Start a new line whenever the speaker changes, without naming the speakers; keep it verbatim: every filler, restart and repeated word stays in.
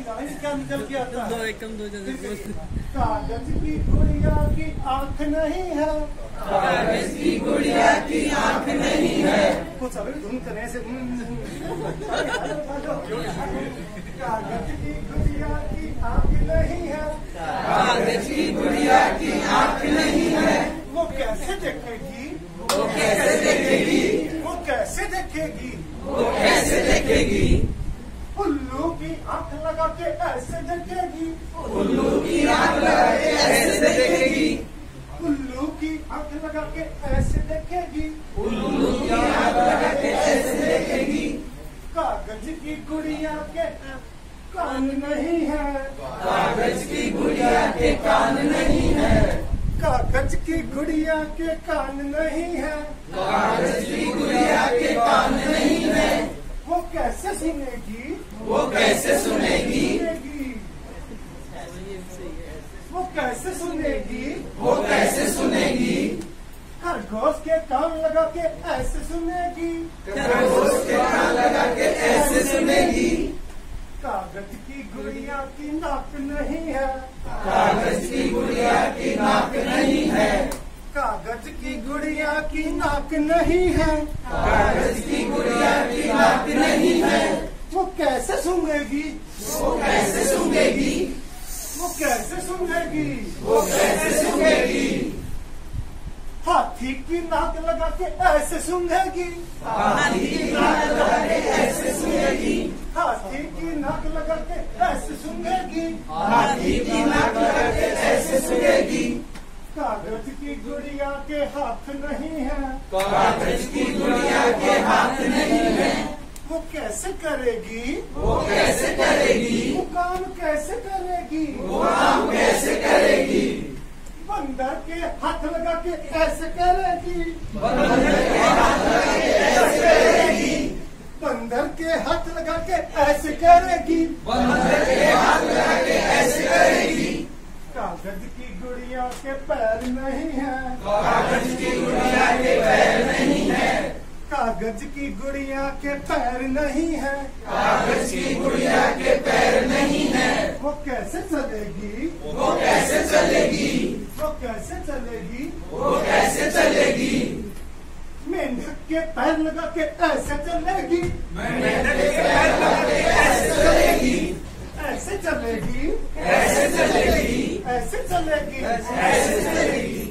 क्या निकल के आता है?
एकदम दो जल्दी।
कागज की गुड़िया की आंख नहीं है,
कागज की गुड़िया की आंख नहीं है।
कुछ अभी धुन करने से कागज की गुड़िया की आंख नहीं है,
कागज की गुड़िया की आंख नहीं है।
वो कैसे देखेगी,
वो कैसे देखेगी,
वो कैसे देखेगी,
वो कैसे देखेगी।
उल्लू की आंख लगा के ऐसे देखेगी,
उल्लू की आंख लगा के ऐसे देखेगी,
उल्लू की आंख लगा के ऐसे देखेगी,
उल्लू की आंख लगा के ऐसे देखेगी।
कागज की गुड़िया के कान नहीं है,
कागज की गुड़िया के कान नहीं है,
कागज की गुड़िया के कान नहीं है,
कागज की गुड़िया के कान नहीं है।
वो कैसे सुनेगी,
वो कैसे सुनेगी,
वो कैसे सुनेगी,
वो कैसे सुनेगी।
खरगोश के कान लगा के ऐसे सुनेगी,
खरगोश के कान लगा के ऐसे सुनेगी।
कागज की गुड़िया की नाक नहीं है,
कागज की गुड़िया की नाक नहीं है,
कागज की गुड़िया की नाक नहीं है,
कागज की गुड़िया की नाक नहीं है।
वो कैसे सुनेगी,
वो कैसे सुनेगी,
वो कैसे सुनेगी,
वो कैसे सुनेगी।
हाथी की नाक लगा के ऐसे सुनेगी,
हाथी की नाक लगा के ऐसे सुनेगी,
हाथी की नाक लगा के ऐसे सुनेगी,
हाथी की नाक लगा के ऐसे सुनेगी।
कागज की गुड़िया के हाथ नहीं है,
कागज की गुड़िया के हाथ नहीं है।
वो कैसे करेगी,
वो कैसे करेगी,
वो काम कैसे करेगी,
वो काम कैसे करेगी।
बंदर के हाथ लगा के ऐसे करेगी,
बंदर के हाथ लगा के ऐसे करेगी,
बंदर के हाथ लगा के ऐसे करेगी,
बंदर के हाथ लगा के ऐसे करेगी।
कागज की गुड़िया के पैर नहीं है,
कागज की गुड़िया के पैर नहीं है,
कागज की गुड़िया के पैर नहीं है,
कागज की गुड़िया के पैर नहीं है।
वो कैसे चलेगी,
वो कैसे चलेगी,
वो कैसे चलेगी,
वो कैसे चलेगी।
मेंढक के पैर लगा के ऐसे चलेगी,
मेंढक के पैर लगा के ऐसे चलेगी,
ऐसे चलेगी,
ऐसे चलेगी,
ऐसे चलेगी,
ऐसे चलेगी।